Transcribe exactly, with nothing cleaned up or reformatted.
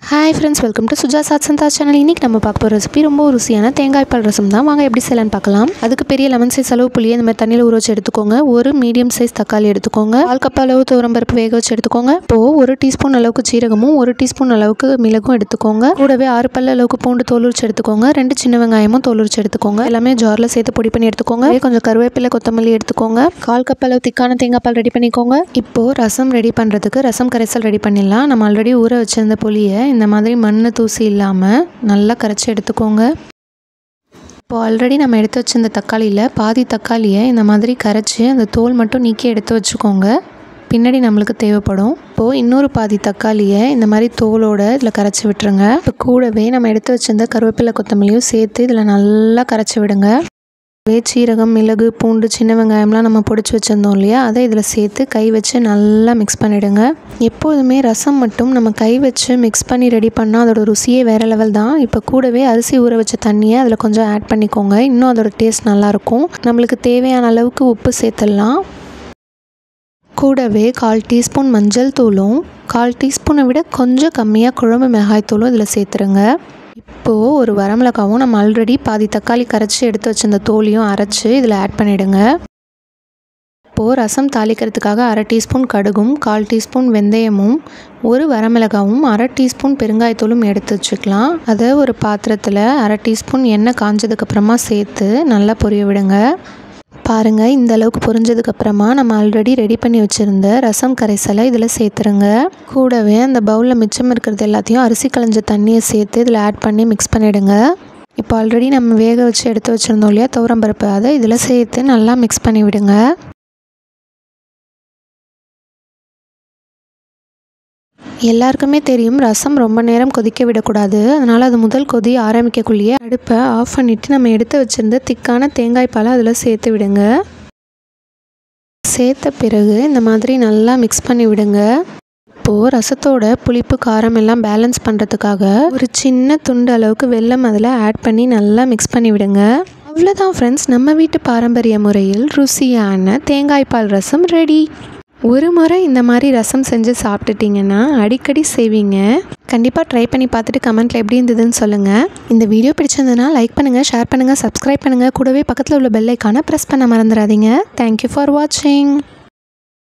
Hi friends, welcome to Suja Saath Santha channel. இன்னைக்கு நம்ம பார்க்க போற ரெசிபி ரொம்ப ருசியான தேங்காய் பால் ரசம் தான். வாங்க எப்படி செய்யலாம்னு பார்க்கலாம். அதுக்கு பெரிய லெமன் சைஸ் அளவு புளியை இந்த மாதிரி தண்ணில ஊற வச்சு எடுத்துக்கோங்க. ஒரு மீடியம் சைஸ் தக்காளி எடுத்துக்கோங்க. கால் கப் அளவு துவரம் பருப்பு வேக வச்சு எடுத்துக்கோங்க. இப்போ ஒரு டீஸ்பூன் அளவுக்கு சீரகமும் ஒரு டீஸ்பூன் அளவுக்கு மிளகும் எடுத்துக்கோங்க. கூடவே ஆறு பல்ல அளவுக்கு பூண்டு தோல் உரிச்சு எடுத்துக்கோங்க. ரெண்டு சின்ன வெங்காயமும் தோல் உரிச்சு எடுத்துக்கோங்க. எல்லாமே ஜார்ல சேர்த்து பொடி பண்ணி எடுத்துக்கோங்க. கொஞ்சம் கருவேப்பிலை கொத்தமல்லி எடுத்துக்கோங்க. கால் கப் அளவு திக்கான தேங்காய் பால் ரெடி பண்ணிக்கோங்க. இப்போ ரசம் ரெடி பண்றதுக்கு ரசம் கரைசல் ரெடி பண்ணிடலாம். நம்ம ஆல்ரெடி ஊற வச்சிருந்த புளியை இந்த மாதிரி மண்ணு தூசி இல்லாமல் நல்லா கரைச்சி எடுத்துக்கோங்க. இப்போ ஆல்ரெடி நம்ம எடுத்து வச்சிருந்த தக்காளியில் பாதி தக்காளியை இந்த மாதிரி கரைச்சி அந்த தோல் மட்டும் நீக்கி எடுத்து வச்சுக்கோங்க. பின்னாடி நம்மளுக்கு தேவைப்படும். இப்போது இன்னொரு பாதி தக்காளியை இந்த மாதிரி தோலோடு இதில் கரைச்சி விட்டுருங்க. இப்போ கூடவே நம்ம எடுத்து வச்சிருந்த கருவேப்பிலை கொத்தமல்லியும் சேர்த்து இதில் நல்லா கரைச்சி விடுங்க. சீரகம் மிளகு பூண்டு சின்ன வெங்காயம்லாம் நம்ம பொடிச்சு வச்சுருந்தோம் இல்லையா, அதை இதில் சேர்த்து கை வச்சு நல்லா மிக்ஸ் பண்ணிவிடுங்க. எப்போதுமே ரசம் மட்டும் நம்ம கை வச்சு மிக்ஸ் பண்ணி ரெடி பண்ணால் அதோட ருசியே வேறு லெவல் தான். இப்போ கூடவே அரிசி ஊற வச்ச தண்ணியை அதில் கொஞ்சம் ஆட் பண்ணிக்கோங்க. இன்னும் அதோட டேஸ்ட் நல்லாயிருக்கும். நம்மளுக்கு தேவையான அளவுக்கு உப்பு சேர்த்துடலாம். கூடவே கால் டீஸ்பூன் மஞ்சள் தூளும் கால் டீஸ்பூனை விட கொஞ்சம் கம்மியாக குழம்பு மிளகாய் தூளும் இதில் சேர்த்துருங்க. இப்போது ஒரு வரமிளகாவும் நம்ம ஆல்ரெடி பாதி தக்காளி கரைச்சி எடுத்து வச்சிருந்த தோலையும் அரைச்சி இதில் ஆட் பண்ணிவிடுங்க. இப்போது ரசம் தாளிக்கிறதுக்காக அரை டீஸ்பூன் கடுகும் கால் டீஸ்பூன் வெந்தயமும் ஒரு வரமிளகாவும் அரை டீஸ்பூன் பெருங்காயத்தூளும் எடுத்து வச்சுக்கலாம். அதை ஒரு பாத்திரத்தில் அரை டீஸ்பூன் எண்ணெய் காஞ்சதுக்கப்புறமா சேர்த்து நல்லா பொரிய விடுங்க. பாருங்கள், இந்த அளவுக்கு பொரிஞ்சதுக்கப்புறமா நம்ம ஆல்ரெடி ரெடி பண்ணி வச்சுருந்த ரசம் கரைசலை இதில் சேர்த்துருங்க. கூடவே அந்த பவுலில் மிச்சம் இருக்கிறது எல்லாத்தையும் அரிசி களைஞ்ச தண்ணியை சேர்த்து இதில் ஆட் பண்ணி மிக்ஸ் பண்ணிவிடுங்க. இப்போ ஆல்ரெடி நம்ம வேக வச்சு எடுத்து வச்சுருந்தோம் இல்லையா துவரம் பருப்பு, அதை இதில் சேர்த்து நல்லா மிக்ஸ் பண்ணி விடுங்க. எல்லாருக்குமே தெரியும் ரசம் ரொம்ப நேரம் கொதிக்க விடக்கூடாது. அதனால் அது முதல் கொதி ஆரம்பிக்கக்குள்ளேயே அடுப்பை ஆஃப் பண்ணிவிட்டு நம்ம எடுத்து வச்சுருந்த திக்கான தேங்காய் பாலை அதில் சேர்த்து விடுங்க. சேர்த்த பிறகு இந்த மாதிரி நல்லா மிக்ஸ் பண்ணி விடுங்க. இப்போது ரசத்தோட புளிப்பு காரம் எல்லாம் பேலன்ஸ் பண்ணுறதுக்காக ஒரு சின்ன துண்டு அளவுக்கு வெல்லம் அதில் ஆட் பண்ணி நல்லா மிக்ஸ் பண்ணி விடுங்க. அவ்வளோதான் ஃப்ரெண்ட்ஸ், நம்ம வீட்டு பாரம்பரிய முறையில் ருசியான தேங்காய் பால் ரசம் ரெடி. ஒரு முறை இந்த மாதிரி ரசம் செஞ்சு சாப்பிட்டுட்டிங்கன்னா அடிக்கடி செய்வீங்க. கண்டிப்பாக ட்ரை பண்ணி பார்த்துட்டு கமெண்ட்டில் எப்படி இருந்ததுன்னு சொல்லுங்கள். இந்த வீடியோ பிடிச்சிருந்ததுன்னா லைக் பண்ணுங்கள், ஷேர் பண்ணுங்கள், சப்ஸ்கிரைப் பண்ணுங்கள். கூடவே பக்கத்தில் உள்ள பெல் ஐக்கானை ப்ரெஸ் பண்ண மறந்துடாதீங்க. தேங்க்யூ ஃபார் வாட்சிங்.